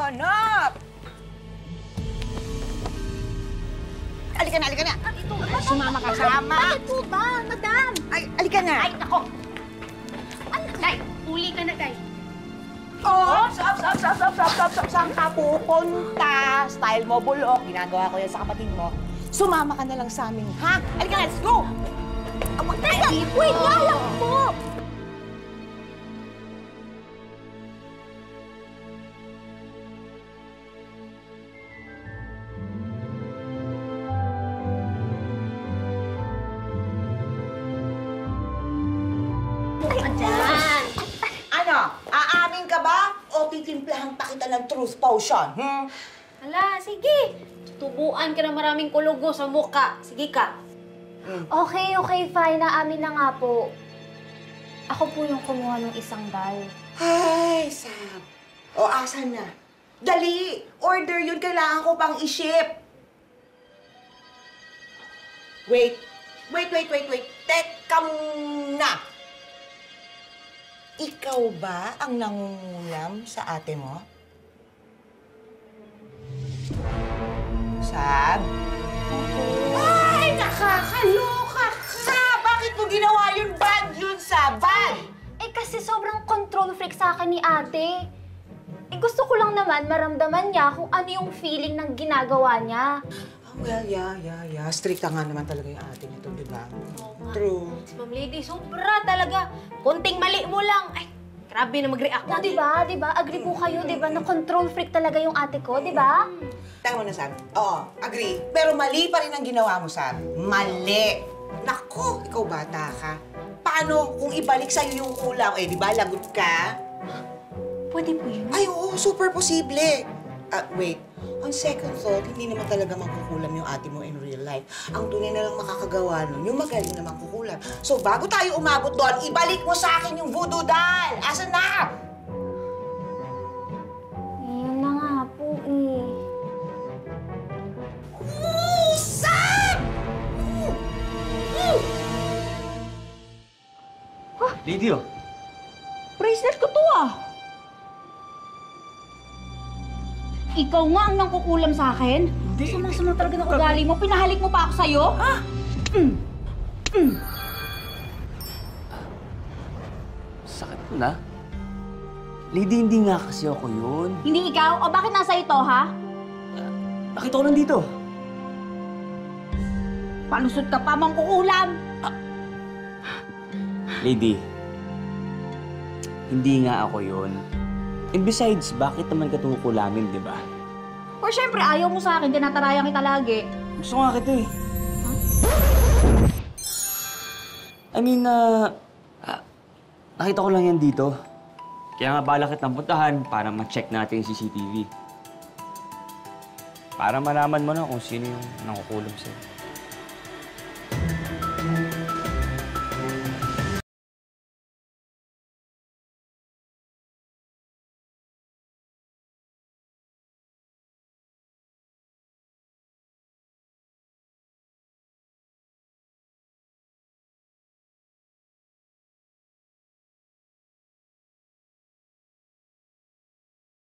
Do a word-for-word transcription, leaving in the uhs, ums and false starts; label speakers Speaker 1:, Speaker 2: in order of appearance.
Speaker 1: hanap! Alika na, alika na!
Speaker 2: Ito,
Speaker 1: Sumama ka, sama!
Speaker 2: Bakit po ba, madam?
Speaker 1: Ay, alika na!
Speaker 2: Ay, nako! Ano? Day, uli ka na, Day.
Speaker 1: Oh! Stop, stop, stop, stop, stop, stop, stop! Saan ka pupunta? Style mo, bulok. Ginagawa ko yan sa kapatid mo. Sumama ka na lang sa amin, ha? Alika na, let's go!
Speaker 2: Teka, wait nga lang po!
Speaker 1: Ayan! Ano? Aamin ka ba? O titimplahan pa kita ng truth potion, hmm?
Speaker 2: Hala, sige. Tubuan ka na maraming kulugo sa muka. Sige ka.
Speaker 1: Hmm.
Speaker 3: Okay, okay, fine. Naamin na nga po. Ako po yung kumuha ng isang dal.
Speaker 1: Ay, Sam. O, asan na? Dali! Order yun. Kailangan ko pang i-ship. Wait. Wait, wait, wait, wait. Teka muna. Ikaw ba ang nangungulam sa ate mo? Sab? Ay, nakakaloka ka! Bakit mo ginawa yun? Bad yun, Sab! Bad!
Speaker 3: Eh kasi sobrang control freak sa akin ni ate. Eh gusto ko lang naman maramdaman niya kung ano yung feeling ng ginagawa niya.
Speaker 1: Oh, well, yeah, yeah, yeah. Stricta nga naman talaga yung ate nito, di ba? True.
Speaker 2: Si Ma'am Lady, sobra talaga. Kunting mali mo lang. Ay, grabe na mag-react
Speaker 3: No, di ba? Di ba? Agree po kayo, di ba? Na control freak talaga yung ate ko, di ba?
Speaker 1: Tama na, Sam. Oo, agree. Pero mali pa rin ang ginawa mo, Sam. Mali! Naku, ikaw bata ka. Paano kung ibalik sa'yo yung ulam? Eh, di ba, lagot ka?
Speaker 2: Pwede po yun?
Speaker 1: Ay, oo, super posible. Ah, wait. On second thought, hindi naman talaga mangkukulam yung ate mo in real life. Ang tunay na lang makakagawa nun, yung magaling na mangkukulam. So, bago tayo umabot doon, ibalik mo sa akin yung voodoo doll! Asan na?
Speaker 3: Yun na nga po eh.
Speaker 1: Ooh, Sam!
Speaker 4: Lady, oh.
Speaker 2: Bracelet ko to ah. Ikaw nga ang nangkukulam sa akin?
Speaker 4: Hindi.
Speaker 2: Sama-sama talaga ng ugali mo. Pinahalik mo pa ako sa'yo? Ha? Mm. Mm.
Speaker 4: Sakit mo na. Lady, hindi nga kasi ako yun.
Speaker 2: Hindi ikaw? O bakit nasa ito, ha?
Speaker 4: Nakita ko lang dito.
Speaker 2: Palusot ka pa, mangkukulam.
Speaker 4: Lady, hindi nga ako yun. And besides, bakit naman ka tumukulamin, di ba?
Speaker 2: O syempre, ayaw mo sa akin. Tinatarayan kita lagi.
Speaker 4: Gusto nga kita eh. I mean, uh, ah, nakita ko lang yan dito. Kaya nga balak kitang puntahan para ma-check natin yung C C T V. Para malaman mo na kung sino yung nakukulam sa'yo.